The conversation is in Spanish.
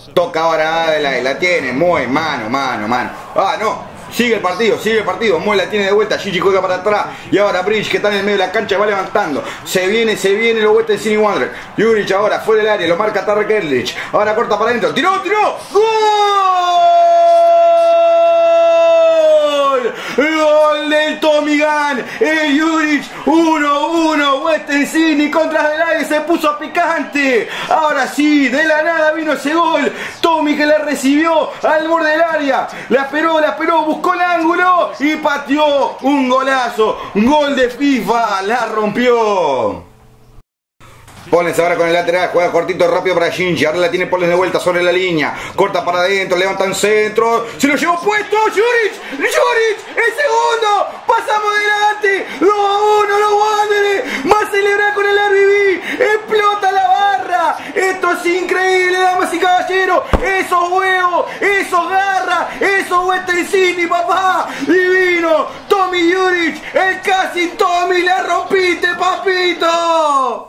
Toca ahora Adelaide, la tiene, Moe, mano. Ah, no. Sigue el partido, Moe la tiene de vuelta, Gigi juega para atrás y ahora Bridge que está en el medio de la cancha va levantando, se viene los Western Sydney Wanderers. Juric ahora fuera del área, lo marca Tarek Eldridge, ahora corta para adentro, tiró, ¡gol! ¡Gol del Tommy Gunn! El Juric 1-1, Western Sydney contra Adelaide, se puso picante. Ahora sí, de la nada vino ese gol. Tommy que la recibió al borde del área, la esperó, buscó el ángulo y pateó un golazo. Un gol de FIFA, la rompió. Pollens ahora con el lateral, juega cortito, rápido para Gingy, ahora la tiene Pollens de vuelta sobre la línea, corta para adentro, levanta en centro, se lo llevó puesto, Juric, el segundo, pasamos delante, 2-1 los Wanderers, va a celebrar con el RBB, explota la barra, esto es increíble, damas y caballeros, esos huevos, esos garras, esos Western Sydney, papá, divino, Tommy Juric, el casi Tommy, la rompiste, papito.